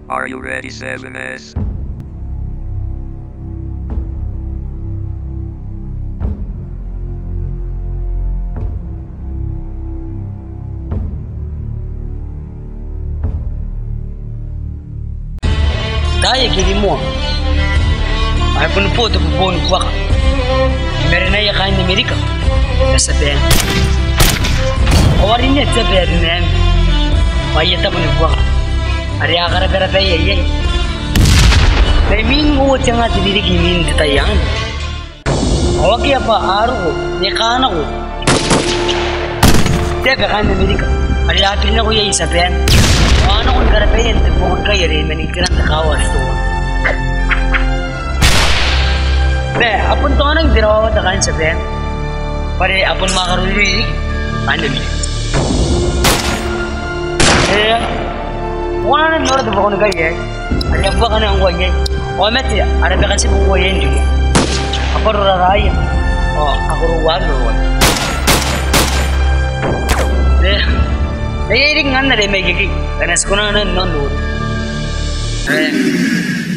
Are you ready, 7S? Daya kilimo ay punpo to pupon kwak meron na yakain ni Amerika nasa ben awarin niya sa ben nem mayata pun kwak ari agara-gara tayo yay min mo tiyang at dili kimin tayang awaki apa aru ko yakana ko tega kan ni Amerika ari atin na ko yay sa ben ano kung karapayan bukan kayo rin manigirang nakawas to be apun to nang dirawa ta kan sa ben pare apun makaruli ano mi wala na nora to bukan kayo ari abba kana ang wanya o meti ara be kasi buko yen di apa raraya aku ruwan Iring ngana de megigi, karena sekolah nonton.